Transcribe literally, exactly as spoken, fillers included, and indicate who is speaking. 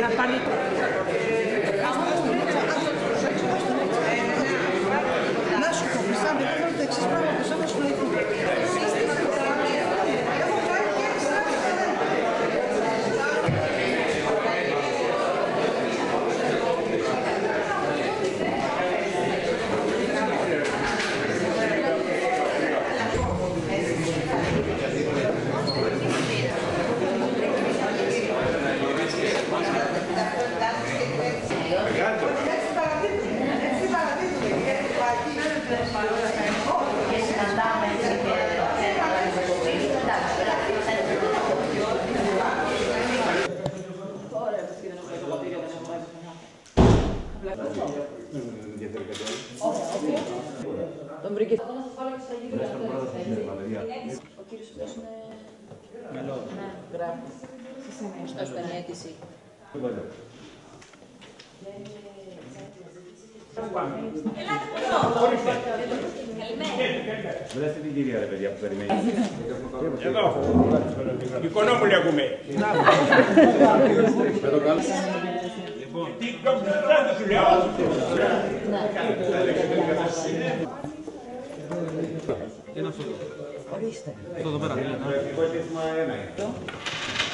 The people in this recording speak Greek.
Speaker 1: πάρει να σου πω, Χριστάνη, εγώ θέλω τα εξής πράγματα, σαν να ασχοληθούμε.
Speaker 2: Τον βρήκε.
Speaker 3: Ο κύριος αυτός είναι...
Speaker 2: Μελό.
Speaker 3: Ναι, γράφει. Σωστός ήταν η αίτηση.
Speaker 4: Βρέστε την κυρία ρε παιδιά που περιμένει.
Speaker 5: Εδώ, Οικονόμουλη ακούμε.
Speaker 4: Με το καλό.
Speaker 5: Τι κομπλετάτε σου λέω.
Speaker 2: Τι είναι αυτό εδώ.
Speaker 1: Ορίστε.
Speaker 2: Αυτό εδώ πέρα.
Speaker 4: Το αίτημα ένα.